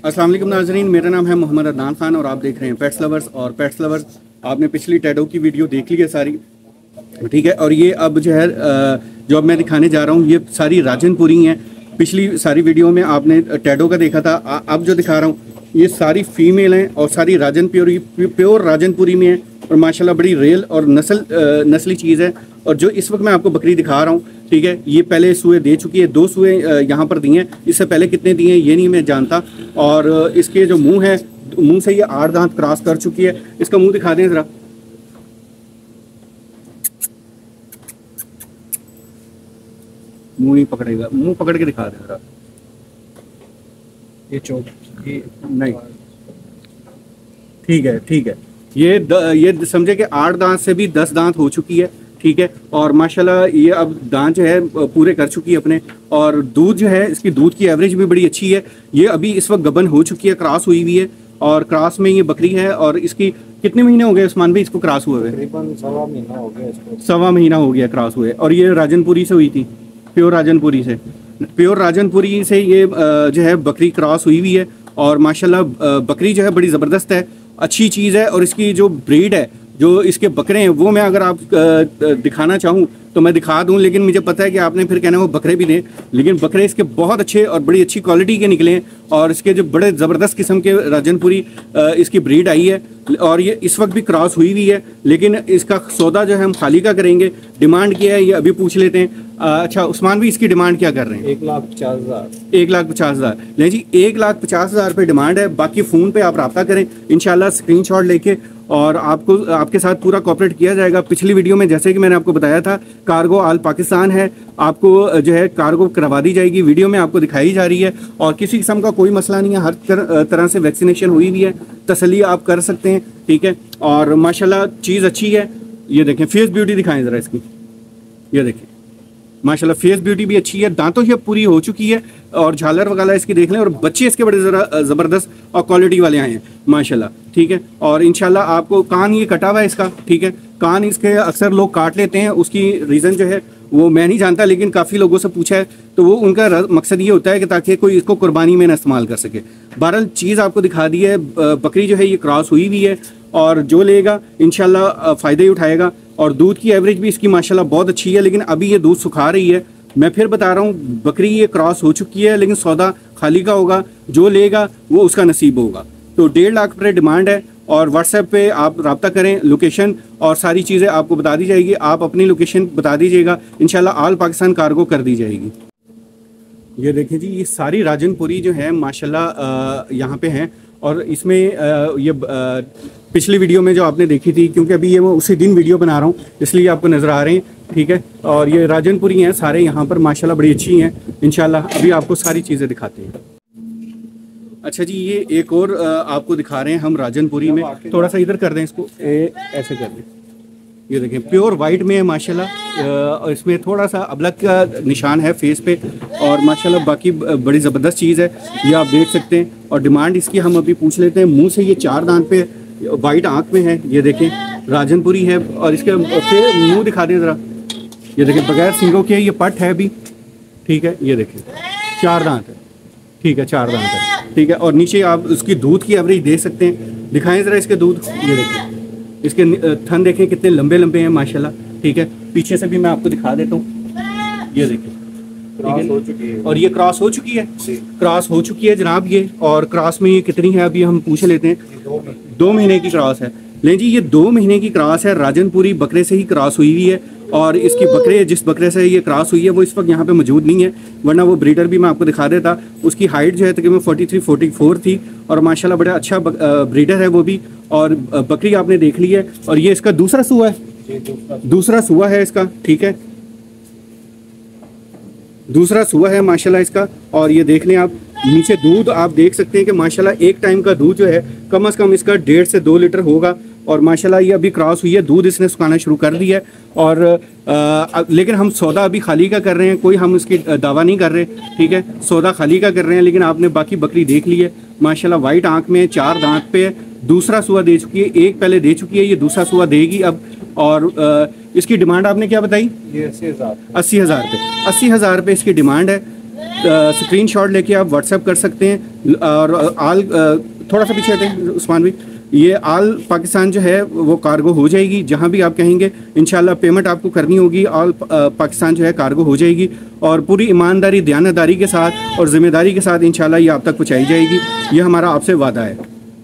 अस्सलाम वालेकुम नाज़रीन, मेरा नाम है मोहम्मद अदनान खान और आप देख रहे हैं पेट्स लवर्स। और पेट्स लवर्स, आपने पिछली टैडो की वीडियो देख ली है सारी, ठीक है। और ये अब जो है जो अब मैं दिखाने जा रहा हूँ ये सारी राजनपुरी हैं। पिछली सारी वीडियो में आपने टैडो का देखा था, अब जो दिखा रहा हूँ ये सारी फीमेल हैं और सारी राजनपुरी प्योर राजनपुरी में है और माशाल्लाह बड़ी रेल और नस्ली चीज़ है। और जो इस वक्त मैं आपको बकरी दिखा रहा हूँ, ठीक है, ये पहले सुए दे चुकी है, 2 सुए यहाँ पर दिए हैं। इससे पहले कितने दिए हैं ये नहीं मैं जानता। और इसके जो मुंह है, मुंह से ये 8 दांत क्रॉस कर चुकी है। इसका मुंह दिखा दें ज़रा। मुंह नहीं पकड़ेगा, मुंह पकड़ के दिखा दें ज़रा। ये चौक ये नहीं, ठीक है ठीक है। ये समझे कि 8 दांत से भी 10 दांत हो चुकी है, ठीक है। और माशाल्लाह ये अब दांत जो है पूरे कर चुकी है अपने। और दूध जो है, इसकी दूध की एवरेज भी बड़ी अच्छी है। ये अभी इस वक्त गबन हो चुकी है, क्रॉस हुई हुई है और क्रॉस में ये बकरी है। और इसकी कितने महीने हो गए उस्मान भाई इसको क्रॉस हुए? तकरीबन 1.25 महीना हो गया इसको। 1.25 महीना हो गया क्रॉस हुए। और ये राजनपुरी से हुई थी, प्योर राजनपुरी से। प्योर राजनपुरी से ये जो है बकरी क्रॉस हुई हुई है। और माशाल्लाह बकरी जो है बड़ी ज़बरदस्त है, अच्छी चीज़ है। और इसकी जो ब्रीड है, जो इसके बकरे हैं, वो मैं अगर आप दिखाना चाहूँ तो मैं दिखा दूं, लेकिन मुझे पता है कि आपने फिर कहना वो बकरे भी दें। लेकिन बकरे इसके बहुत अच्छे और बड़ी अच्छी क्वालिटी के निकले हैं। और इसके जो बड़े ज़बरदस्त किस्म के राजनपुरी इसकी ब्रीड आई है। और ये इस वक्त भी क्रॉस हुई हुई है, लेकिन इसका सौदा जो है हम खाली का करेंगे। डिमांड क्या है ये अभी पूछ लेते हैं। अच्छा उस्मान भी, इसकी डिमांड क्या कर रहे हैं? 1,50,000। 1,50,000 ले जी, 1,50,000 रुपये डिमांड है। बाकी फ़ोन पे आप रब्ता करें इंशाल्लाह, स्क्रीनशॉट लेके, और आपको आपके साथ पूरा कोऑपरेट किया जाएगा। पिछली वीडियो में जैसे कि मैंने आपको बताया था, कार्गो आल पाकिस्तान है, आपको जो है कार्गो करवा दी जाएगी। वीडियो में आपको दिखाई जा रही है और किसी किस्म का कोई मसला नहीं है। हर तरह से वैक्सीनेशन हुई हुई है, तसल्ली आप कर सकते हैं, ठीक है। और माशाल्लाह चीज़ अच्छी है। ये देखें, फेस ब्यूटी दिखाएं ज़रा इसकी। ये देखें माशाल्लाह फेस ब्यूटी भी अच्छी है, दांतों की अब पूरी हो चुकी है और झालर वगैरह इसकी देख लें। और बच्चे इसके बड़े ज़बरदस्त और क्वालिटी वाले आए हैं माशाल्लाह, ठीक है। और इंशाल्लाह आपको कान ये कटा हुआ है इसका, ठीक है। कान इसके अक्सर लोग काट लेते हैं, उसकी रीज़न जो है वो मैं नहीं जानता, लेकिन काफ़ी लोगों से पूछा है तो वो उनका मकसद ये होता है कि ताकि कोई इसको कुर्बानी में ना इस्तेमाल कर सके। बहरहाल चीज़ आपको दिखा दी है। बकरी जो है ये क्रॉस हुई हुई है और जो लेगा इंशाल्लाह फ़ायदा ही उठाएगा। और दूध की एवरेज भी इसकी माशाल्लाह बहुत अच्छी है, लेकिन अभी ये दूध सुखा रही है। मैं फिर बता रहा हूँ, बकरी ये क्रॉस हो चुकी है, लेकिन सौदा खाली का होगा, जो लेगा वो उसका नसीब होगा। तो 1.5 लाख रुपये डिमांड है। और व्हाट्सएप पे आप रब्ता करें, लोकेशन और सारी चीज़ें आपको बता दी जाएगी। आप अपनी लोकेशन बता दीजिएगा, इंशाल्लाह आल पाकिस्तान कार्गो कर दी जाएगी। ये देखें जी, ये सारी राजनपुरी जो है माशाल्लाह यहाँ पे हैं। और इसमें ये पिछली वीडियो में जो आपने देखी थी, क्योंकि अभी ये मैं उसी दिन वीडियो बना रहा हूँ इसलिए आपको नज़र आ रहे हैं, ठीक है। और ये राजनपुरी हैं सारे यहाँ पर, माशाल्लाह बड़ी अच्छी हैं। इंशाल्लाह अभी आपको सारी चीज़ें दिखाते हैं। अच्छा जी, ये एक और आपको दिखा रहे हैं हम राजनपुरी में। थोड़ा सा इधर कर दें इसको, ऐसे कर दें। ये देखें प्योर वाइट में है माशाल्लाह। और इसमें थोड़ा सा अबलग का निशान है फेस पे। और माशाल्लाह बाकी बड़ी ज़बरदस्त चीज़ है, ये आप देख सकते हैं। और डिमांड इसकी हम अभी पूछ लेते हैं। मुंह से ये 4 दांत पे, वाइट आँख में है, ये देखें राजनपुरी है। और इसके मुँह दिखा दें ज़रा। ये देखें बगैर सिंगों के ये पट है अभी, ठीक है। ये देखें 4 दांत है, ठीक है, 4 दांत है, ठीक है। और नीचे आप उसकी दूध की एवरेज देख सकते हैं। दिखाएं ज़रा इसके दूध। ये देखें इसके थन देखें कितने लंबे लंबे हैं माशाल्लाह, ठीक है। पीछे से भी मैं आपको दिखा देता हूँ। ये देखें क्रॉस हो चुकी है। और ये क्रॉस हो चुकी है, क्रॉस हो चुकी है जनाब ये। और क्रॉस में ये कितनी है अभी हम पूछ लेते हैं। 2 महीने की क्रॉस है। लें जी, ये 2 महीने की क्रॉस है, राजनपुरी बकरे से ही क्रॉस हुई हुई है। और इसकी बकरे, जिस बकरे से ये क्रॉस हुई है वो इस वक्त यहाँ पे मौजूद नहीं है, वरना वो ब्रीडर भी मैं आपको दिखा देता। उसकी हाइट जो है तकरीबन 43-44 थी और माशाल्लाह बड़ा अच्छा ब्रीडर है वो भी। और बकरी आपने देख ली है। और ये इसका दूसरा सुआ है, दूसरा सुआ है इसका, ठीक है, दूसरा सुआ है माशाल्लाह इसका। और ये देख लें आप, नीचे दूध आप देख सकते हैं कि माशाल्लाह एक टाइम का दूध जो है कम से कम इसका 1.5 से 2 लीटर होगा। और माशाल्लाह ये अभी क्रॉस हुई है, दूध इसने सुखाना शुरू कर दिया है। और लेकिन हम सौदा अभी खाली का कर रहे हैं, कोई हम इसकी दावा नहीं कर रहे, ठीक है। सौदा खाली का कर रहे हैं। लेकिन आपने बाकी बकरी देख ली है माशाल्लाह, वाइट आँख में, 4 दांत पे, दूसरा सुआ दे चुकी है, एक पहले दे चुकी है, ये दूसरा सुआ देगी अब। और इसकी डिमांड आपने क्या बताई? ये 80,000। 80,000 रुपये, 80,000 रुपये इसकी डिमांड है। स्क्रीनशॉट लेके आप व्हाट्सएप कर सकते हैं। और थोड़ा सा पीछे हटें उस्मान भाई, ये आल पाकिस्तान जो है वो कार्गो हो जाएगी, जहाँ भी आप कहेंगे इंशाल्लाह पेमेंट आपको करनी होगी, आल पाकिस्तान जो है कार्गो हो जाएगी और पूरी ईमानदारी दयानतदारी के साथ और ज़िम्मेदारी के साथ इंशाल्लाह ये आप तक पहुँचाई जाएगी। ये हमारा आपसे वादा है।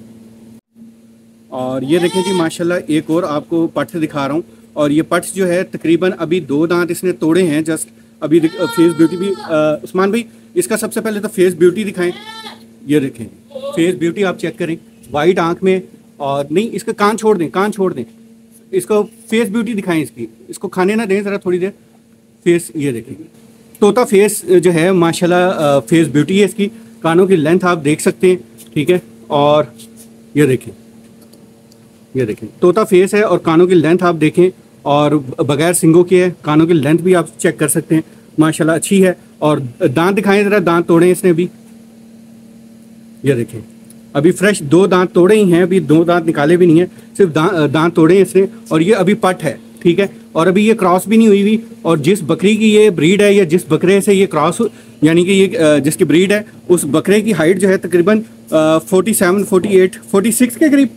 और ये देखें जी माशाल्लाह एक और आपको पट्ट दिखा रहा हूँ, और ये पट्ट जो है तकरीबन अभी 2 दांत इसने तोड़े हैं जस्ट अभी। फेस ब्यूटी भी उस्मान भाई इसका सबसे पहले तो फेस ब्यूटी दिखाएं। ये देखें फेस ब्यूटी आप चेक करें, वाइट आंख में, और नहीं इसका कान छोड़ दें, कान छोड़ दें, इसको फेस ब्यूटी दिखाएं इसकी, इसको खाने ना दें ज़रा थोड़ी देर। फेस ये देखें तोता फेस जो है माशाल्लाह फेस ब्यूटी है इसकी। कानों की लेंथ आप देख सकते हैं, ठीक है। और ये देखें, ये देखें तोता फेस है और कानों की लेंथ आप देखें, और बगैर सिंगों के है, कानों की लेंथ भी आप चेक कर सकते हैं, माशाल्लाह अच्छी है। और दांत दिखाएं ज़रा, दांत तोड़े हैं इसने भी, ये देखें अभी फ्रेश 2 दांत तोड़े ही हैं, अभी 2 दांत निकाले भी नहीं है, सिर्फ दांत तोड़े हैं इसने। और ये अभी पट है, ठीक है, और अभी ये क्रॉस भी नहीं हुई हुई। और जिस बकरी की ये ब्रीड है या जिस बकरे से ये क्रॉस यानी कि ये जिसकी ब्रीड है उस बकरे की हाइट जो है तकरीबन 47, 48, 46 के करीब,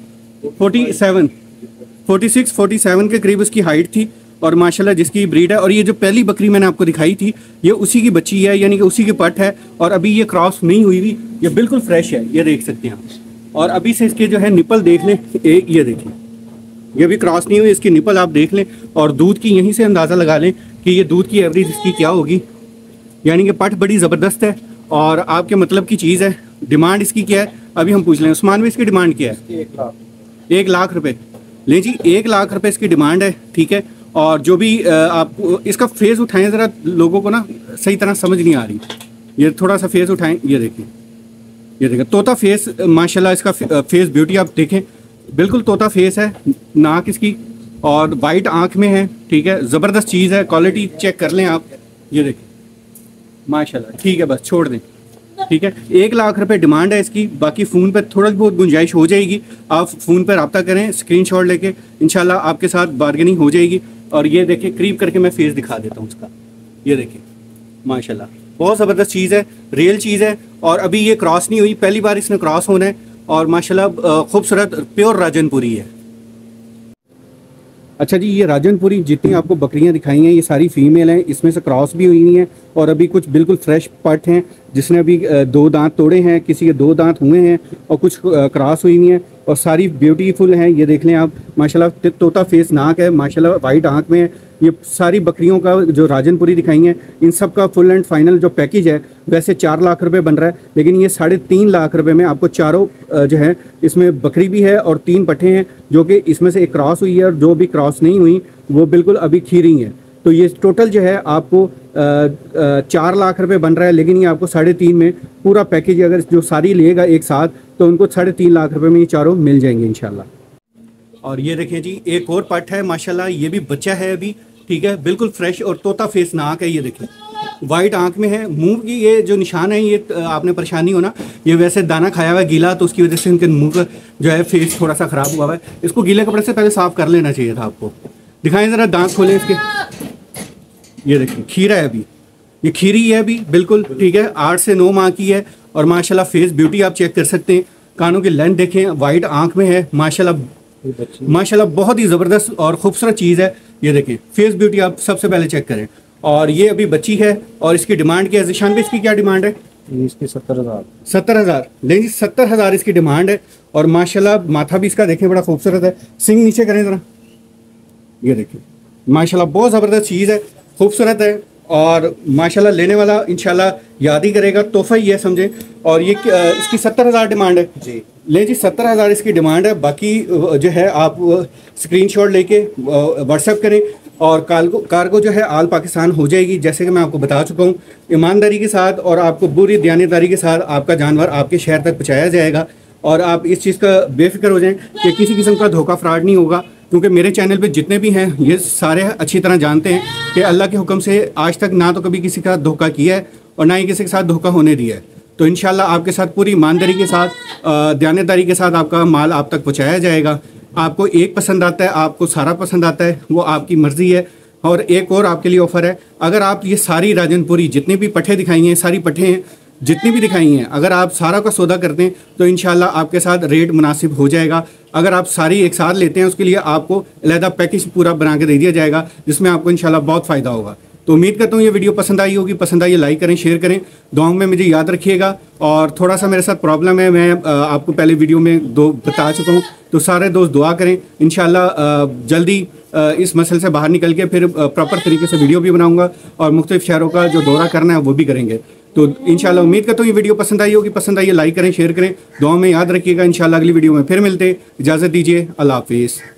46-47 के करीब उसकी हाइट थी। और माशाल्लाह जिसकी ब्रीड है, और ये जो पहली बकरी मैंने आपको दिखाई थी ये उसी की बच्ची है, यानी कि उसी की पट है, और अभी ये क्रॉस नहीं हुई हुई, ये बिल्कुल फ्रेश है, ये देख सकते हैं आप। और अभी से इसके जो है निपल देख लें, एक ये देखिए ये भी क्रॉस नहीं हुई, इसकी निपल आप देख लें, और दूध की यहीं से अंदाज़ा लगा लें कि ये दूध की एवरेज इसकी क्या होगी। यानी कि पट बड़ी ज़बरदस्त है और आपके मतलब की चीज़ है। डिमांड इसकी क्या है अभी हम पूछ लें, उस्मान में इसकी डिमांड क्या है? 1 लाख रुपए। ले जी 1 लाख रुपए इसकी डिमांड है, ठीक है। और जो भी आप इसका फेस उठाएं ज़रा, लोगों को ना सही तरह समझ नहीं आ रही, ये थोड़ा सा फेस उठाएं, ये देखिए, ये देखें तोता फेस माशाल्लाह इसका फेस ब्यूटी आप देखें, बिल्कुल तोता फेस है, नाक इसकी और वाइट आंख में है, ठीक है, ज़बरदस्त चीज़ है, क्वालिटी चेक कर लें आप, ये देखें माशाल्लाह, ठीक है, बस छोड़ दें, ठीक है। 1 लाख रुपए डिमांड है इसकी, बाकी फ़ोन पर थोड़ा बहुत गुंजाइश हो जाएगी, आप फ़ोन पर रब्ता करें स्क्रीनशॉट लेके, इंशाल्लाह आपके साथ बार्गेनिंग हो जाएगी। और ये देखें करीब करके मैं फेस दिखा देता हूँ उसका, ये देखें माशाल्लाह बहुत ज़बरदस्त चीज़ है, रियल चीज़ है। और अभी ये क्रॉस नहीं हुई, पहली बार इसने क्रॉस होना है, और माशाल्लाह खूबसूरत प्योर राजनपुरी है। अच्छा जी, ये राजनपुरी जितनी आपको बकरियां दिखाई हैं ये सारी फीमेल हैं, इसमें से क्रॉस भी हुई हुई हैं, और अभी कुछ बिल्कुल फ्रेश पट हैं जिसने अभी 2 दांत तोड़े हैं, किसी के 2 दांत हुए हैं, और कुछ क्रॉस हुई हुई हैं, और सारी ब्यूटीफुल हैं। ये देख लें आप माशाल्लाह, तोता फेस नाक है, माशाल्लाह वाइट आंख में है। ये सारी बकरियों का जो राजनपुरी दिखाई हैं इन सब का फुल एंड फाइनल जो पैकेज है वैसे 4 लाख रुपए बन रहा है, लेकिन ये 3.5 लाख रुपए में आपको चारों जो है, इसमें बकरी भी है और 3 पट्ठे हैं, जो कि इसमें से एक क्रॉस हुई है और जो भी क्रॉस नहीं हुई वो बिल्कुल अभी खीरी हैं। तो ये टोटल जो है आपको 4 लाख रुपए बन रहा है, लेकिन ये आपको 3.5 में पूरा पैकेज अगर जो सारी लेगा एक साथ तो उनको 3.5 लाख रुपए में ये चारों मिल जाएंगे इंशाल्लाह। और ये देखें जी एक और पट है माशाल्लाह, ये भी बच्चा है अभी, ठीक है, बिल्कुल फ्रेश और तोता फेस नाक है, ये देखें वाइट आंख में है। मुंह की ये जो निशान है ये आपने परेशानी हो ना, ये वैसे दाना खाया हुआ है गीला, तो उसकी वजह से इनके मुंह का जो है फेस थोड़ा सा ख़राब हुआ है। इसको गीले कपड़े से पहले साफ़ कर लेना चाहिए था आपको। दिखाएं ज़रा, दांत खोलें इसके, ये देखें खीरा है अभी, ये खीरी है अभी बिल्कुल, ठीक है, 8 से 9 माह की है। और माशाल्लाह फेस ब्यूटी आप चेक कर सकते हैं, कानों की लेंथ देखें, वाइट आंख में है, माशाल्लाह माशाल्लाह बहुत ही ज़बरदस्त और ख़ूबसूरत चीज़ है। ये देखें फेस ब्यूटी आप सबसे पहले चेक करें। और ये अभी बच्ची है, और इसकी डिमांड क्या है ज़िशान भाई, इसकी क्या डिमांड है? इसकी 70,000। 70,000 लेंगे, 70,000 इसकी डिमांड है। और माशाल्लाह माथा भी इसका देखें बड़ा खूबसूरत है, सिंग नीचे करें ज़रा, ये देखिए माशाल्लाह बहुत ज़बरदस्त चीज़ है, खूबसूरत है, और माशाल्लाह लेने वाला इंशाल्लाह याद ही करेगा, तोहफा ही है समझें। और ये इसकी 70,000 डिमांड है जी, ले जी 70,000 इसकी डिमांड है। बाकी जो है आप स्क्रीनशॉट लेके व्हाट्सएप करें, और कार्गो जो है आल पाकिस्तान हो जाएगी, जैसे कि मैं आपको बता चुका हूँ, ईमानदारी के साथ और आपको पूरी दयानतदारी के साथ आपका जानवर आपके शहर तक पहुँचाया जाएगा। और आप इस चीज़ का बेफिक्र हो जाएं कि किसी किस्म का धोखा फ्रॉड नहीं होगा, क्योंकि मेरे चैनल पे जितने भी हैं ये सारे अच्छी तरह जानते हैं कि अल्लाह के हुक्म से आज तक ना तो कभी किसी का धोखा किया है और ना ही किसी के साथ धोखा होने दिया है। तो इंशाल्लाह आपके साथ पूरी ईमानदारी के साथ, दयानतदारी के साथ आपका माल आप तक पहुँचाया जाएगा। आपको एक पसंद आता है, आपको सारा पसंद आता है, वो आपकी मर्ज़ी है। और एक और आपके लिए ऑफर है, अगर आप ये सारी राजनपुरी जितनी भी पट्ठे दिखाई हैं, सारी पट्ठे हैं जितनी भी दिखाई हैं, अगर आप सारा का सौदा करते हैं तो इंशाल्लाह आपके साथ रेट मुनासिब हो जाएगा। अगर आप सारी एक साथ लेते हैं उसके लिए आपको अलहदा पैकेज पूरा बना के दे दिया जाएगा, जिसमें आपको इंशाल्लाह बहुत फ़ायदा होगा। तो उम्मीद करता हूँ ये वीडियो पसंद आई होगी। पसंद आई लाइक करें, शेयर करें, दुआओं में मुझे याद रखिएगा। और थोड़ा सा मेरे साथ प्रॉब्लम है, मैं आपको पहले वीडियो में बता चुका हूँ, तो सारे दोस्त दुआ करें। इंशाल्लाह जल्दी इस मसले से बाहर निकल के फिर प्रॉपर तरीके से वीडियो भी बनाऊंगा और मुख्तलिफ शहरों का जो दौरा करना है वो भी करेंगे। तो इंशाल्लाह उम्मीद करता हूँ ये वीडियो पसंद आई होगी। पसंद आई लाइक करें, शेयर करें, दुआओं में याद रखिएगा। इंशाल्लाह अगली वीडियो में फिर मिलते, इजाज़त दीजिए, अल्लाह हाफिज़।